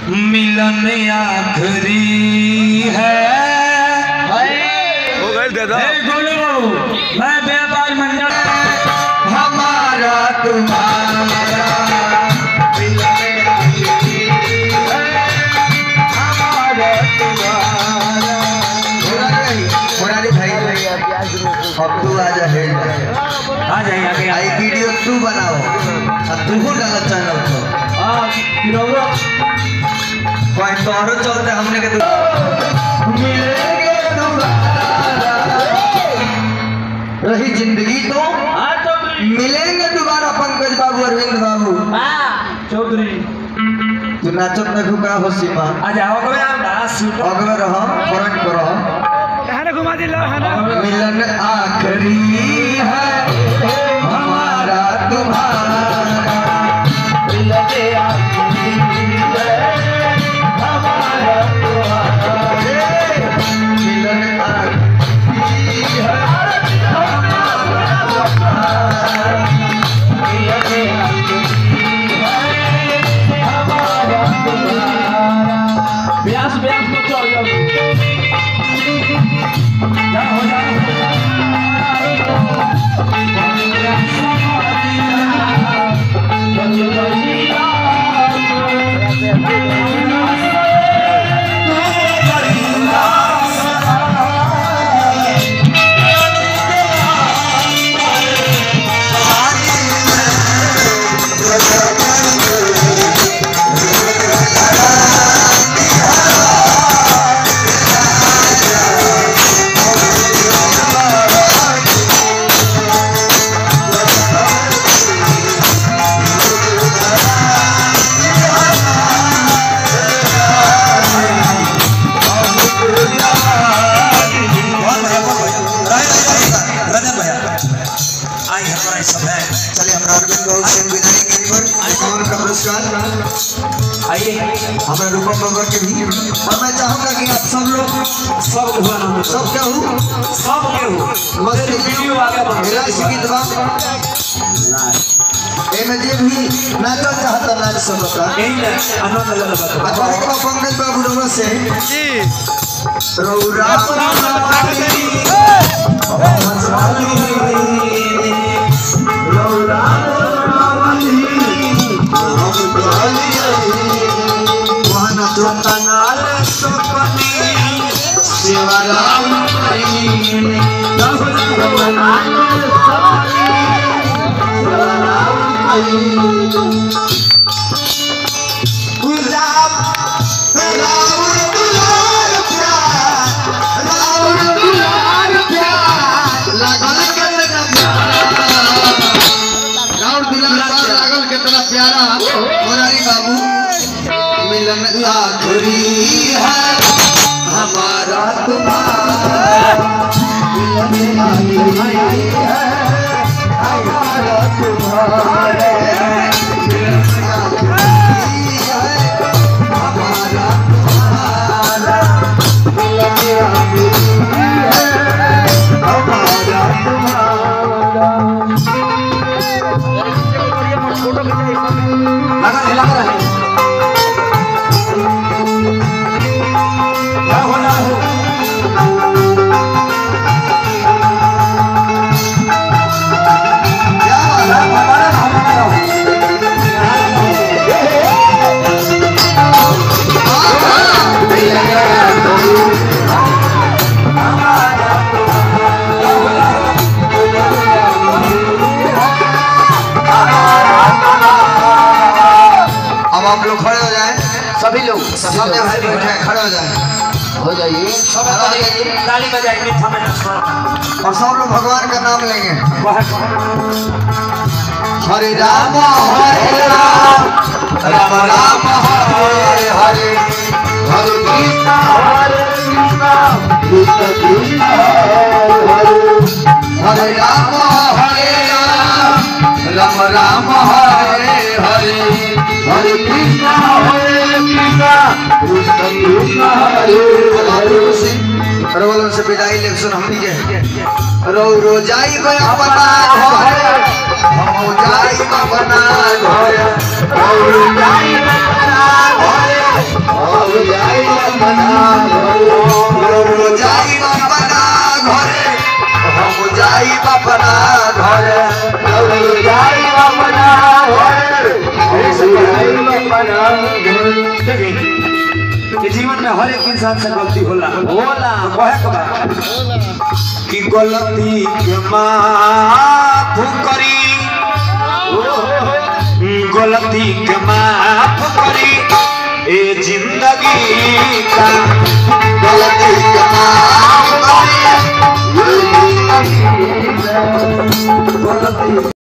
मिलन आखरी है। मैं व्यापार मंडल हमारा तुम्हारा मिलन आखरी है, हमारा तुम्हारा। भाई अब तू आ जाए, आ जाए आगे। आई वीडियो तू बनाओ और तू डाला चैनल पर। कोई तोरो चलते हमने के रही जिंदगी तो मिलेंगे दोबारा पंकज बाबू, अरविंद बाबू चौधरी। तू नाचत में घुका हो सीमा आ जाओ अगवे रहो फ्रंट पर रहो। घुमा दिला मिलन आखरी है हमारा तुम्हारा, मिलन आखरी है हमारा तुम्हारा, मिलन आखरी है हमारा तुम्हारा, मिलन आखरी है हमारा तुम्हारा। ब्यास ब्यास मत चल जाओ, हो जा हमारे रूपम बाबा के भी। और मैं चाहूँगा कि आप सब लोग सब क्या हो बस वीडियो आगे बढ़ेगा इसी की दवा में जे भी नाचल चाहता नाच सकता पंकज बाबू रउआ से रउरा तनाल सपने शिवराम गुलाब लागल कितना प्यारा मुरारी बाबू। मिलन आखरी है हमारा तुम्हारा, मिलन आखरी है हमारा तुम्हारा, मिलन आखरी है हमारा तुम्हारा, मिलन आखरी है हमारा तुम्हारा। लगा है आप लोग खड़े हो जाएं, सभी लोग सामने भाई बैठे खड़े हो जाएं, हो जाइए ताली बजाएंगे और सब लोग भगवान का नाम लेंगे। हरे राम हरे राम राम राम हरे हरे, हरे कृष्ण कृष्ण कृष्ण हरे हरे, हरे राम राम राम हरे हरे, हरे कृष्ण कृष्ण कृष्ण हरे हरे। रोलन से विदाई लेक्शन हम के रो जाई गया अपना घर, हम जाई अपना घर, रो जाई अपना घर, कि जीवन में हर एक इंसान से गलती होला होला कहे के बा कि गलती के माफ करी गलती के माफ करी ए जिंदगी का गलती के माफ करी गलती